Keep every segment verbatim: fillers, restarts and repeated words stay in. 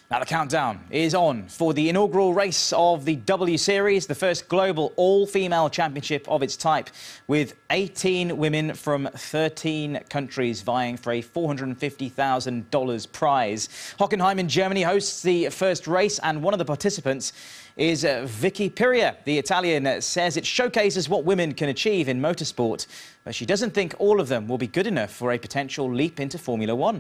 Now the countdown is on for the inaugural race of the W Series, the first global all-female championship of its type, with eighteen women from thirteen countries vying for a four hundred fifty thousand dollars prize. Hockenheim in Germany hosts the first race, and one of the participants is uh, Vicky Piria. The Italian says it showcases what women can achieve in motorsport, but she doesn't think all of them will be good enough for a potential leap into Formula One.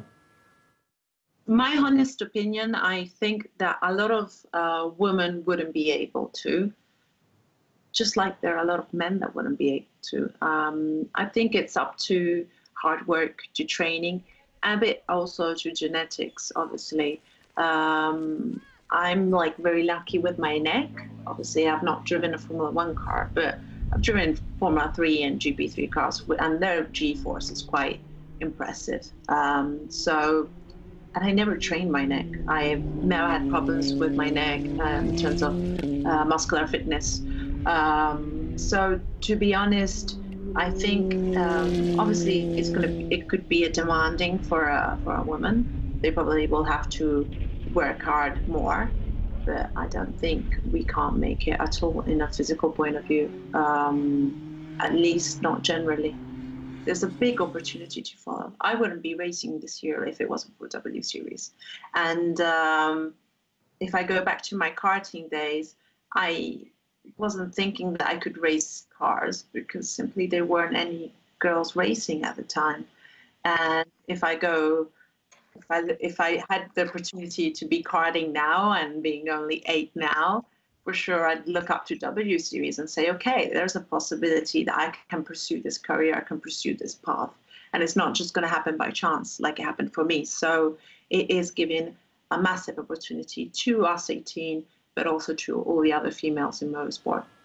My honest opinion, I think that a lot of uh, women wouldn't be able to, just like there are a lot of men that wouldn't be able to. Um, I think it's up to hard work, to training, and a bit also to genetics, obviously. Um, I'm like very lucky with my neck. Obviously, I've not driven a Formula One car, but I've driven Formula Three and G P three cars, and their G-force is quite impressive. Um, so. And I never trained my neck. I've never had problems with my neck um, in terms of uh, muscular fitness. Um, so to be honest, I think um, obviously it's gonna it could be a demanding for a for a woman. They probably will have to work hard more, but I don't think we can't make it at all in a physical point of view. Um, at least not generally. There's a big opportunity to follow. I wouldn't be racing this year if it wasn't for W Series. And um, if I go back to my karting days, I wasn't thinking that I could race cars because simply there weren't any girls racing at the time. And if I go, if I, if I had the opportunity to be karting now and being only eight now, for sure, I'd look up to W Series and say, okay, there's a possibility that I can pursue this career, I can pursue this path. And it's not just going to happen by chance like it happened for me. So it is giving a massive opportunity to us eighteen, but also to all the other females in motorsport.